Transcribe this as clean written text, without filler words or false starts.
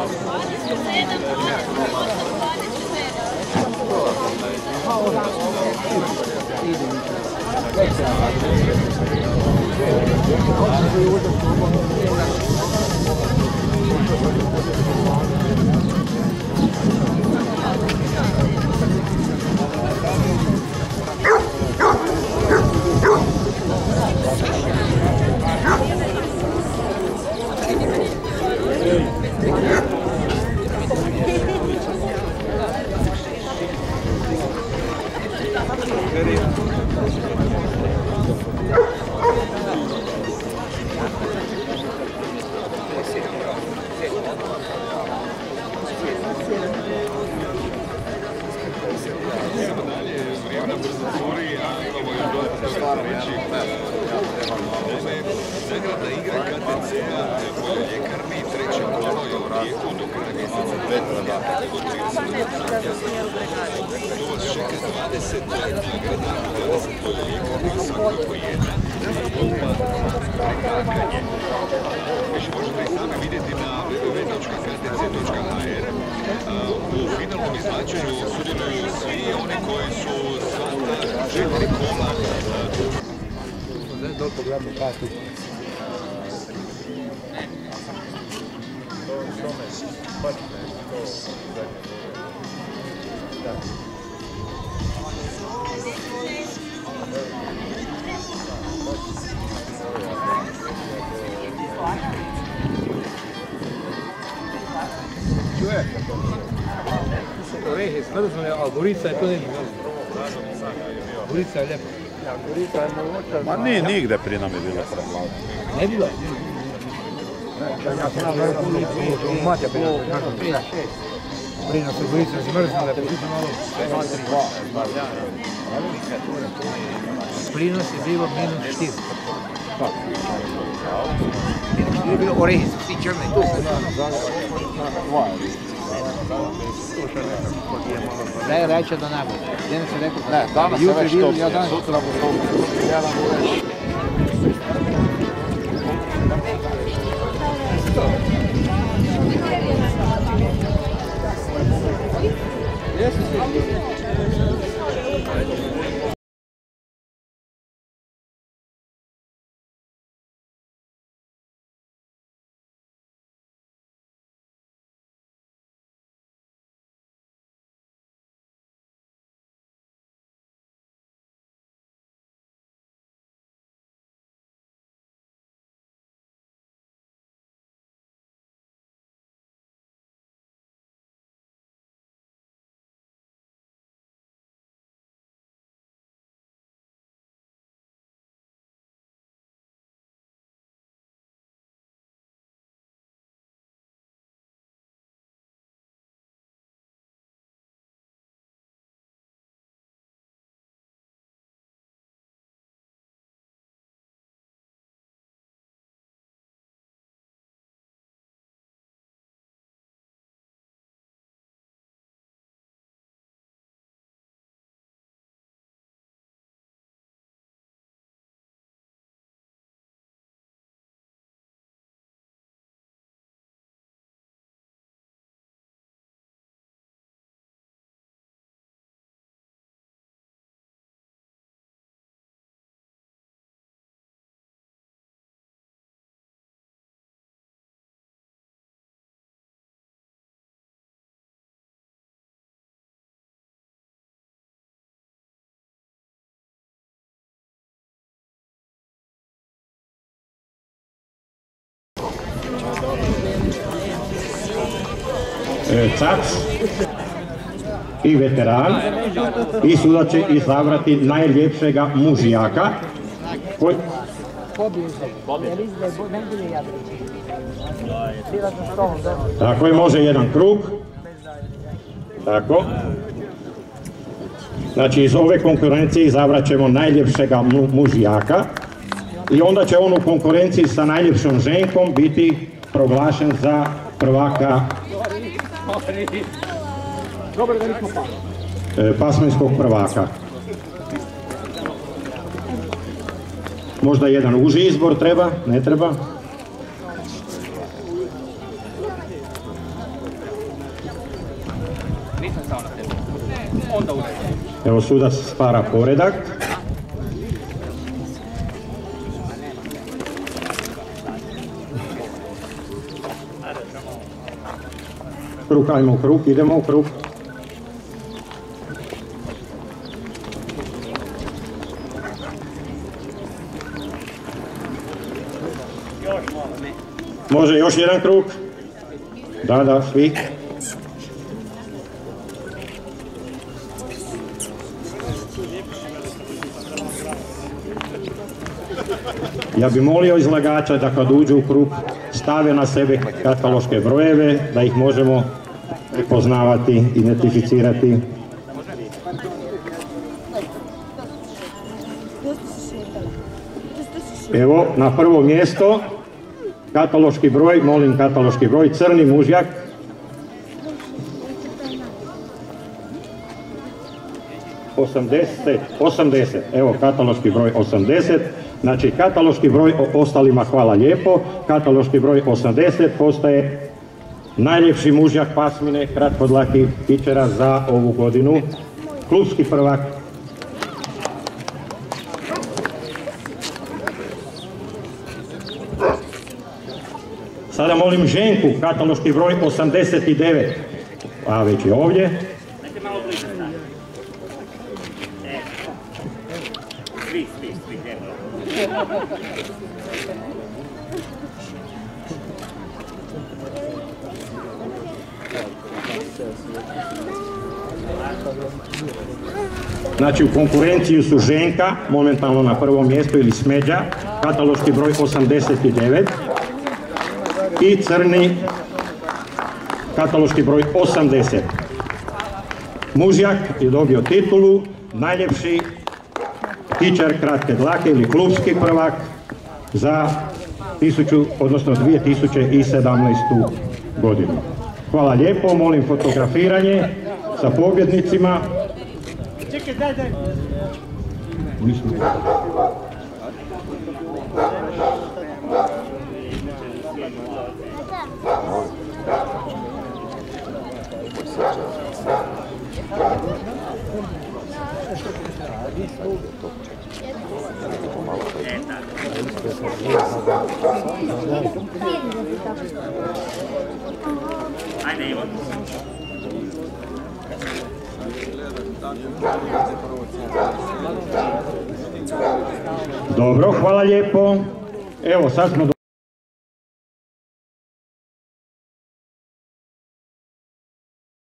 Nagradna igra KTC-a u ljekarni treće kolo je u tijeku do kraja mjeseca. To vas čeka 20 nagrada, 20 ljekarni, svako po jedna. Prekakanje. Više možete i sami vidjeti na www.ktc.hr. U finalnom izvlačenju sudjeluju svi oni koji su sva ta 4 kola. Dopo glavnu kartu. Čuje? Orehe, skladno smo, ali Gorica je to ne bilo. Gorica je lijepo. Ma nije nigde pri nam je bilo preplavno. Ne bilo? Ja sam na Matja bilo, kako prije 6. Prije nas u Gorica zmrznule, prišli malo 2-3. Prinos je bilo -4. Je bilo orehi, su svi črni. Da je reče do nebo. Danas je rekao, ne, danas je već to, sutra bu to. Cac i veteran i sudac će izabrati najljepšega mužijaka koji... Tako je, može jedan krug. Tako. Znači iz ove konkurencije izabrat ćemo najljepšega mužijaka i onda će on u konkurenciji sa najljepšom ženkom biti proglašen za prvaka pasminskog prvaka. Možda jedan uži izbor treba, ne treba. Nisam stao na tebe. Onda udari. Evo sudac stvara poredak. Krug, ajmo u krug, idemo u krug. Može još jedan krug? Da, svi. Ja bi molio izlagača da kad uđu u krug stave na sebe kataloške brojeve, da ih možemo prepoznavati, identificirati. Evo, na prvo mjesto, kataloški broj, molim kataloški broj, crni mužjak. Osamdeset, evo kataloški broj 80, znači kataloški broj ostalima hvala lijepo, kataloški broj 80 postaje najljepši mužjak pasmine kratkodlakih pičera za ovu godinu, klubski prvak. Sada molim ženku, kataloški broj 89, a već je ovdje. Znači u konkurenciji su ženka, momentalno na prvom mjestu, ili Smeđa, kataloški broj 89 i crni, kataloški broj 80. Mužjak je dobio titulu najljepši tičar kratke dlake ili klubski prvak za 2017. godinu. Hvala lijepo, molim fotografiranje sa pobjednicima. Čekaj, daj. Ajde, Ivo. Dobro, hvala lijepo. Evo, sad smo